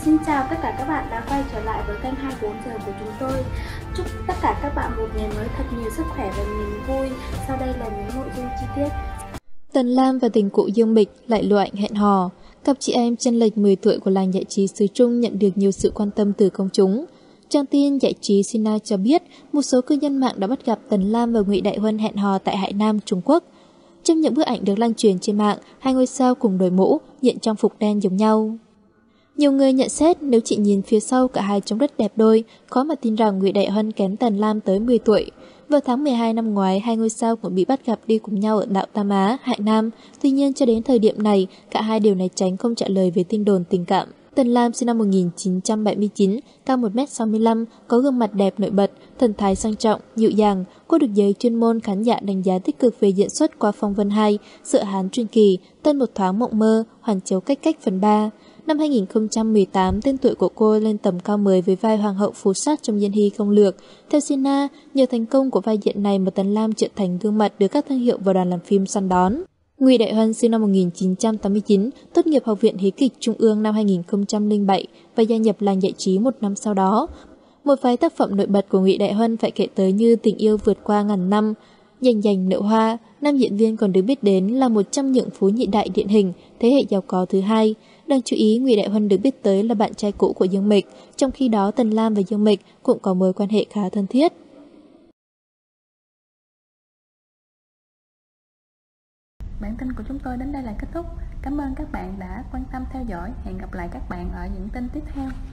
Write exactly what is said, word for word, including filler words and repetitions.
Xin chào tất cả các bạn đã quay trở lại với kênh hai mươi bốn giờ của chúng tôi. Chúc tất cả các bạn một ngày mới thật nhiều sức khỏe và niềm vui. Sau đây là những nội dung chi tiết. Tần Lam và tình cụ Dương Mịch lại lộ ảnh hẹn hò. Cặp chị em chênh lệch mười tuổi của làng giải trí xứ Trung nhận được nhiều sự quan tâm từ công chúng. Trang tin giải trí Sina cho biết một số cư dân mạng đã bắt gặp Tần Lam và Ngụy Đại Huân hẹn hò tại Hải Nam, Trung Quốc. Trong những bức ảnh được lan truyền trên mạng, hai ngôi sao cùng đội mũ, diện trang phục đen giống nhau. Nhiều người nhận xét nếu chỉ nhìn phía sau cả hai trông rất đẹp đôi, khó mà tin rằng Ngụy Đại Huân kém Tần Lam tới mười tuổi. Vào tháng mười hai năm ngoái, hai ngôi sao cũng bị bắt gặp đi cùng nhau ở đảo Tam Á, Hải Nam. Tuy nhiên cho đến thời điểm này, cả hai đều né tránh không trả lời về tin đồn tình cảm. Tần Lam sinh năm một nghìn chín trăm bảy mươi chín, cao một mét sáu mươi lăm, có gương mặt đẹp nổi bật, thần thái sang trọng, dịu dàng. Cô được giới chuyên môn khán giả đánh giá tích cực về diễn xuất qua Phong Vân hai, Sợ Hán truyền kỳ, Tân một thoáng mộng mơ, Hoàn chiếu cách cách phần ba. Năm hai nghìn không trăm mười tám, tên tuổi của cô lên tầm cao mới với vai Hoàng hậu Phù Sát trong Diên Hy Công Lược. Theo Sina, nhờ thành công của vai diễn này mà Tần Lam trở thành gương mặt được các thương hiệu và đoàn làm phim săn đón. Ngụy Đại Huân sinh năm một nghìn chín trăm tám mươi chín, tốt nghiệp Học viện Hí kịch Trung ương năm hai nghìn không trăm lẻ bảy và gia nhập làng giải trí một năm sau đó. Một vài tác phẩm nổi bật của Ngụy Đại Huân phải kể tới như Tình yêu vượt qua ngàn năm, Dành dành nợ hoa. Nam diễn viên còn được biết đến là một trong những phú nhị đại điển hình, thế hệ giàu có thứ hai. Đáng chú ý, Ngụy Đại Huân được biết tới là bạn trai cũ của Dương Mịch, trong khi đó Tần Lam và Dương Mịch cũng có mối quan hệ khá thân thiết. Bản tin của chúng tôi đến đây là kết thúc. Cảm ơn các bạn đã quan tâm theo dõi. Hẹn gặp lại các bạn ở những tin tiếp theo.